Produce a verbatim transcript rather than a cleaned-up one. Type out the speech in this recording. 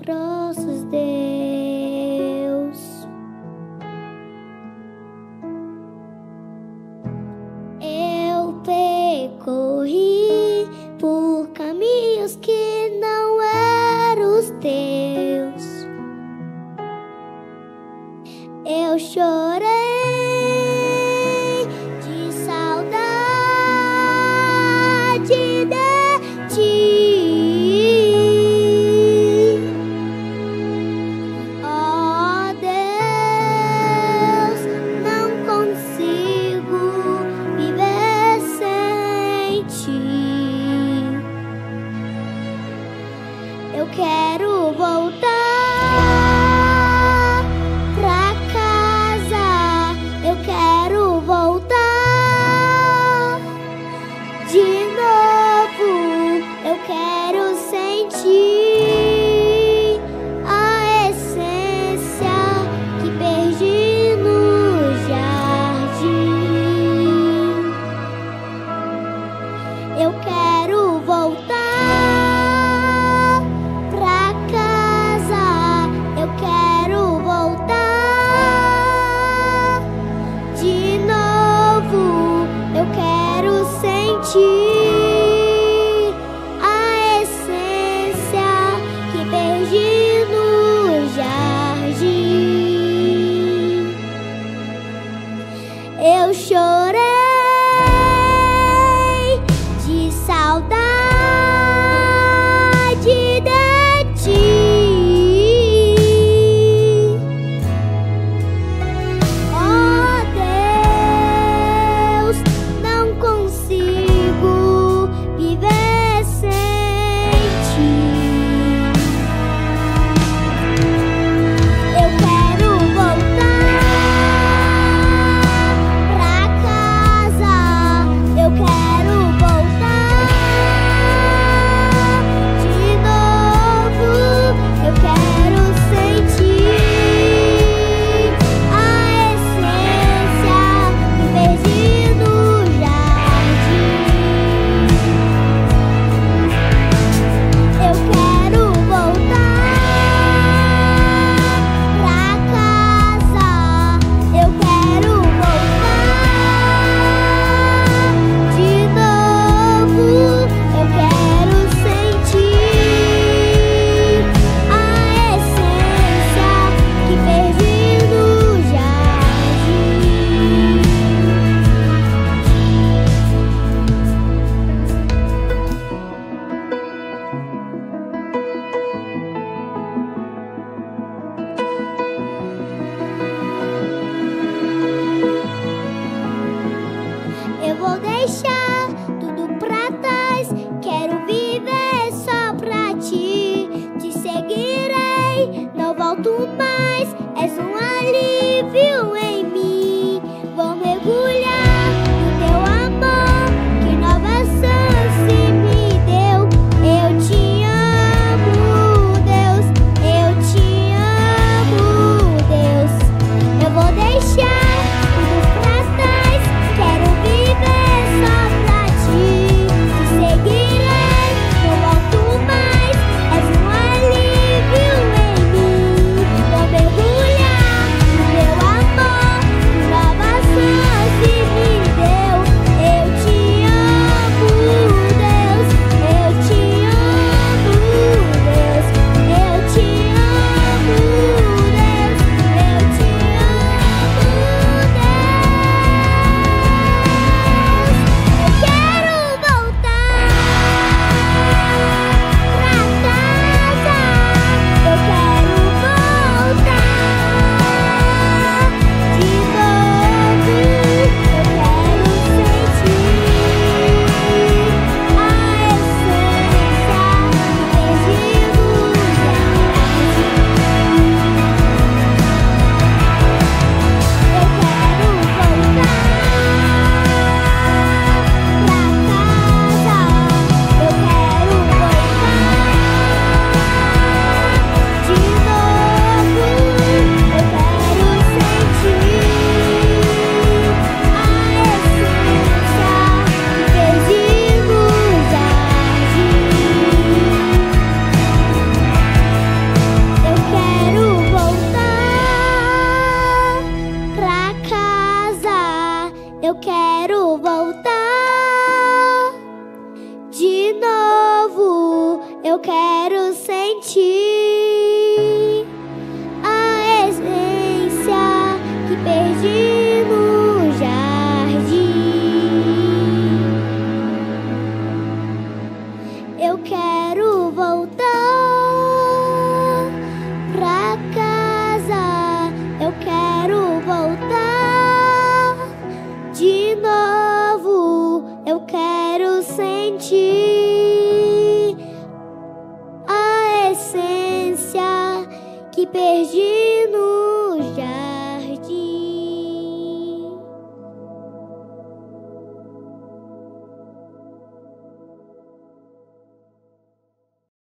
grossos, Deus. Eu percorri por caminhos que não eram os teus. Eu chorei de saudade de ti. Oh Deus, não consigo viver sem ti. Eu quero voltar pra casa, eu quero voltar de novo, eu quero sentir a essência que perdi no jardim. Eu quero voltar pra casa, eu quero voltar de novo, eu quero sentir a essência que perdi no jardim. Eu chorei de saudade de ti. Oh Deus, não consigo viver sem ti. Eu quero voltar pra casa, eu quero voltar de novo, De novo eu quero sentir a essência que perdi no jardim. Eu quero voltar pra casa, eu quero voltar de novo, eu quero sentir a essência que perdi